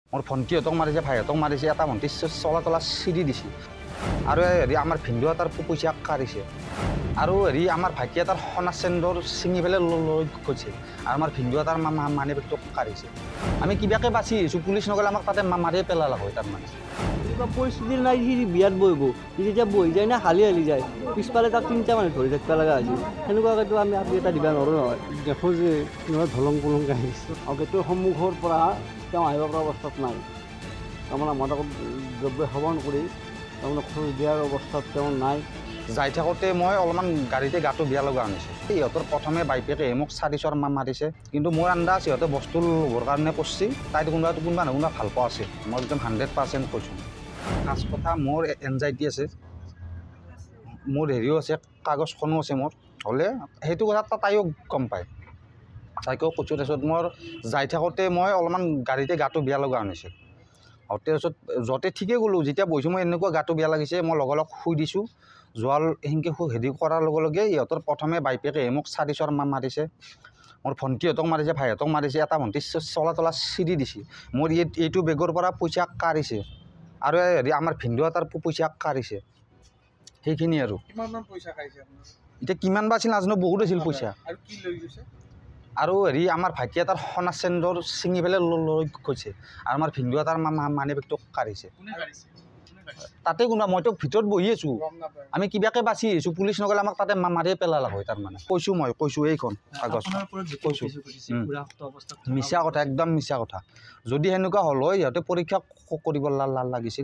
মোৰ ভণ্টিহঁতক মাৰিছে, ভাইহঁতক মাৰিছে, এটা ভণ্টি চলা তলা চিৰি দিছে আৰু হেৰি আমাৰ ভিনদেউ এটাৰ পইচা কাঢ়িছে আৰু হেৰি আমাৰ ভাইটি এটাৰ সোণাৰ চেন্দৰ ছিঙি পেলাই লৈ গৈছে আৰু আমাৰ ভিনদেউ এটাৰ মানি বেগটো কাঢ়িছে। আমি কিবাকে বাচি আহিছোঁ, পুলিচ নগ'লে আমাক তাতে মাৰিয়ে পেলালা হয়। তাৰমানে এনেকুৱা পৰিস্থিতি নাই সি বিয়াত বহিব, সি যেতিয়া বহি যায় না হালি যায়, পিছফালে তাক 3টা মানুহ ধৰি থাকিব লগা হৈছিল। সেনেকুৱাকৈতো আমি এটা দিব নোৱাৰোঁ নহয়। দেখোঁ যে কিবা ধলং পলংকৈ আহিছে আৰু গেটৰ সন্মুখৰ পৰা তেওঁ আহিব পৰা অৱস্থাত নাই। তাৰমানে মাদক দ্ৰব্য সেৱন কৰি তাৰমানে খোজ দিয়াৰ অৱস্থাত তেওঁ নাই। যাই থাকোঁতে মই অলপমান গাড়ীতে গাটো বেয়া লগা আনিছোঁ। সিহঁতৰ প্ৰথমে বাইপেকে মোক 4 চৰ মাৰিছে, কিন্তু মোৰ আন্দাজ সিহঁতে বস্তু ল'বৰ কাৰণে কৰিছে। তাইতো কোনোবা নহয় কোনোবা ভাল পোৱা আছে, মই একদম 100% কৈছোঁ। ফাৰ্ষ্ট কথা মোৰ এনজাইটি আছে, মোৰ হেৰিও আছে, কাগজখনো আছে মোৰ। হ'লে সেইটো কথা তাইও গম পায়, তাইকো কৈছোঁ। তাৰপিছত মোৰ যাই থাকোঁতে মই অলপমান গাড়ীতে গাটো বেয়া লগা আনিছোঁ। তাৰপিছত য'তে ঠিকেই গ'লোঁ, যেতিয়া বহিছোঁ মই এনেকুৱা গাটো বেয়া লাগিছে, মই লগ শুই দিছোঁ। যোৱাৰ সেনেকৈ হেৰি কৰাৰ লগে লগে ইহঁতৰ প্ৰথমে বাইপেকে মোক 4 চৰ মাৰিছে, মোৰ ভণ্টিহঁতক মাৰিছে, ভাইহঁতক মাৰিছে, এটা ভণ্টি চলা তলা চিৰি দিছে। মোৰ এইটো বেগৰ পৰা পইচা কাঢ়িছে আৰু হেৰি আমাৰ ভিনদেউ এটাৰ পইচা কাঢ়িছে। সেইখিনি আৰু কিমানমান পইচা খাইছে আপোনাৰ? এতিয়া কিমান বা আছিল নাজানো, বহুত আছিল পইচা। আৰু কি লৈ গৈছে? আৰু হেৰি আমাৰ ভাইটি এটাৰ সোণাৰ চেন্দৰ ছিঙি পেলাই লৈ গৈছে আৰু আমাৰ ভিনদেউ এটাৰ মানি বেগটো কাঢ়িছে। তাতে কোনোবা, মইতো ভিতৰত বহি আছোঁ, আমি কিবাকে বাচি আহিছোঁ, পুলিচ নগ'লে আমাক তাতে মাৰিয়ে পেলালা হয়। তাৰমানে কৈছোঁ এইখন কাগজ কৈছোঁ। মিছা কথা, একদম মিছা কথা। যদি সেনেকুৱা হ'ল হয় সিহঁতে পৰীক্ষা কৰিব লাগিছিল।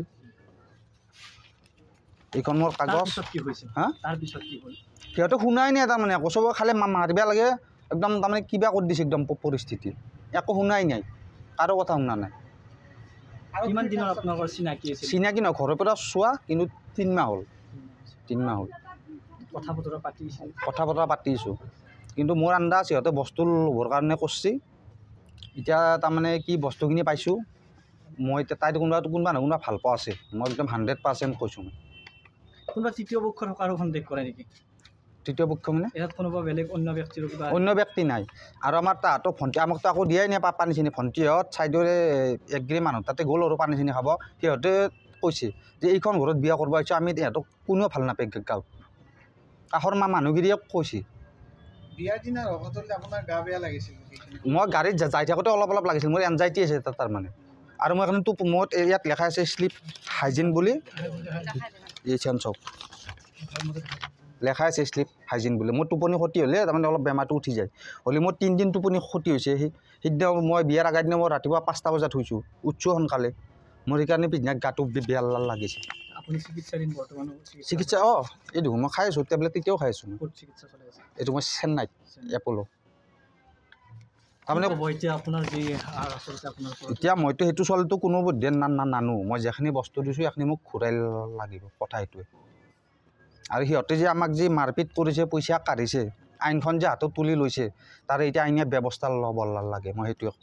এইখন মোৰ কাগজ। হা, সিহঁতে শুনাই নাই তাৰমানে, একো চব খালি মাৰিব লাগে একদম। তাৰমানে কিবা কৰি দিছে একদম পৰিস্থিতি, একো শুনাই নাই, কাৰো কথা শুনা নাই। কিমান দিনত আপোনালোকৰ চিনাকি আছিল? চিনাকি নহয়, ঘৰৰ পৰা চোৱা, কিন্তু 3 মাহ হ'ল। 3 মাহ হ'ল কথা বতৰা পাতিছোঁ, কিন্তু মোৰ আন্দাজ সিহঁতে বস্তু ল'বৰ কাৰণে কৰিছে। এতিয়া তাৰমানে কি বস্তুখিনি পাইছোঁ মই, এতিয়া তাইতো কোনোবা নহয় কোনোবা ভাল পোৱা আছে, মই একদম 100% কৈছোঁ। কোনোবা তৃতীয় পক্ষ থকাৰ সন্দেহ কৰে নেকি? তৃতীয় পক্ষ মানে ইয়াত কোনোবা বেলেগ অন্য ব্যক্তিৰ কিবা? অন্য ব্যক্তি নাই। আৰু আমাৰ তাহাঁতক ভণ্টি আমাকতো আকৌ দিয়াই নাই পানী চিনি। ভণ্টিহঁত ছাইডৰে এগ্ৰী মানুহ তাতে গ'ল আৰু পানী চিনি খাব। সিহঁতে কৈছে যে এইখন ঘৰত বিয়া কৰিব আহিছোঁ, আমি সিহঁতক কোনেও ভাল নাপায় গাঁৱত। কাষৰ মানুহগিৰিয়ে কৈছে। বিয়াৰ দিনা ৰভতলৈ আপোনাৰ গা বেয়া লাগিছিল? মই গাড়ীত যাই থাকোঁতে অলপ লাগিছিল, মোৰ এনজাইটি আছে তাৰমানে। আৰু মই এখন মোৰ ইয়াত লেখা আছে শ্লিপ হাইজিন বুলি, এই চব লেখা আছে শ্লিপ হাইজিন বুলি। মোৰ টোপনি ক্ষতি হ'লে তাৰমানে অলপ বেমাৰটো উঠি যায়। হ'লে মোৰ 3 দিন টোপনি ক্ষতি হৈছে। সেইদিনা মই বিয়াৰ আগৰ দিনা মই ৰাতিপুৱা 5টা বজাত শুইছোঁ, উঠছোঁ সোনকালে। মোৰ সেইকাৰণে পিছদিনা গাটো বেয়া লাগিছে। আপুনি চিকিৎসাধীন বৰ্তমান? চিকিৎসা এই দেখোন মই খাই আছোঁ, টেবলেট এতিয়াও খাই আছোঁ। চিকিৎসা চলাই আছে? এইটো মই চেন্নাইত এপ'ল'। তাৰমানে এতিয়া আপোনাৰ যি আচলতে আপোনাৰ এতিয়া মইতো সেইটো চলটো কোনো বুদ্ধি নানো। মই যিখিনি বস্তু দিছোঁ সেইখিনি মোক ঘূৰাই লাগিব, কথা সেইটোৱে। আৰু সিহঁতে যে আমাক যি মাৰপিট কৰিছে, পইচা কাঢ়িছে, আইনখন যে হাতত তুলি লৈছে, তাৰে এতিয়া আইনী ব্যৱস্থা ল'ব লাগে, মই সেইটোৱে